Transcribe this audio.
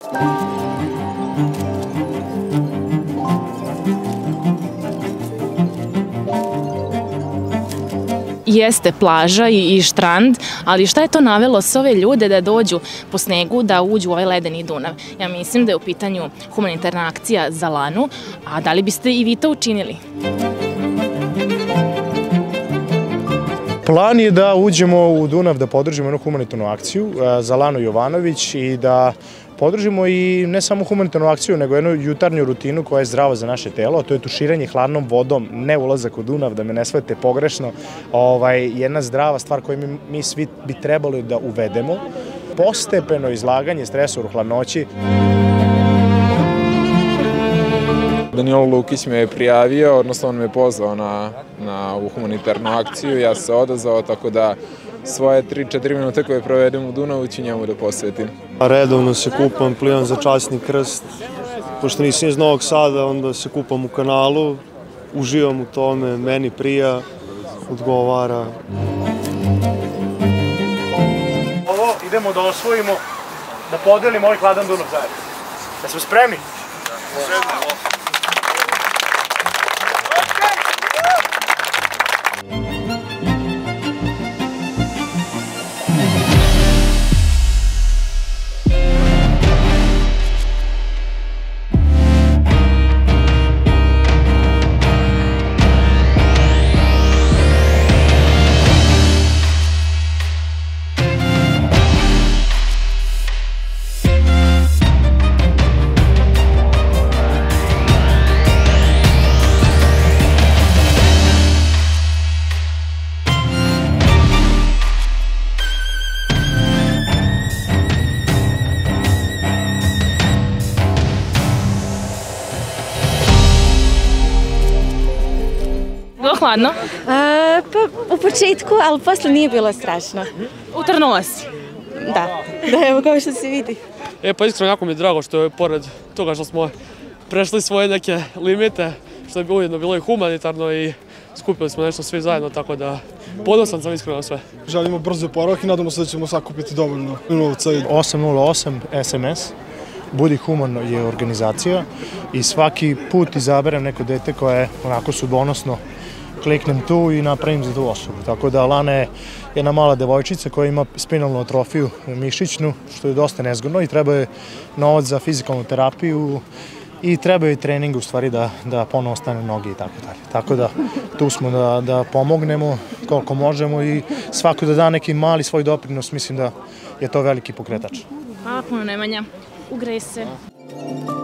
Jeste plaža i štrand, ali šta je to navelo sve ove ljude da dođu po snegu, da uđu u ovaj ledeni Dunav? Ja mislim da je u pitanju humanitarna akcija za Lanu, a da li biste i vi to učinili? Plan je da uđemo u Dunav, da podržimo jednu humanitarnu akciju za Lanu Jovanović i da podržimo i ne samo humanitarnu akciju, nego jednu jutarnju rutinu koja je zdrava za naše telo, a to je tuširanje hladnom vodom, ne ulazak u Dunav, da me ne shvatite pogrešno, jedna zdrava stvar koju mi svi bi trebali da uvedemo. Postepeno izlaganje stresoru, hladnoći. Danilo Lukić me je prijavio, odnosno on me je pozvao na ovu humanitarnu akciju, ja sam se odazvao, tako da svoje 3-4 minute koje provedem u Dunavu ću njemu da posvetim. Redovno se kupam, plivam za Časni krst. Pošto nisam iz Novog Sada, onda se kupam u kanalu, uživam u tome, meni prija, odgovara. Ovo idemo da osvojimo, da podelimo ovaj hladan Dunav zajedno. Da smo spremni? Da. Bilo hladno? Pa u početku, ali posle nije bilo strašno. Utrnula si? Da, evo kao što se vidi. Pa iskreno jako mi je drago što je pored toga što smo prešli svoje neke limite, što je ujedno bilo i humanitarno i skupili smo nešto svi zajedno, tako da ponosan sam iskreno na sve. Želimo brzo oporavak i nadamo se da ćemo sakupiti dovoljno novca. 808 SMS, Budi humano je organizacija i svaki put izaberem neko dete koje je onako sudbonosno, kliknem tu i napravim za tu osobu. Tako da Lana je jedna mala devojčica koja ima spinalnu atrofiju mišićnu, što je dosta nezgodno i treba je novac za fizikalnu terapiju i treba je trening u stvari da ponovo ostane noge i tako dalje. Tako da tu smo da pomognemo koliko možemo i svako da da neki mali svoj doprinos, mislim da je to veliki pokretač. Hvala puno Nemanja, ugrej se.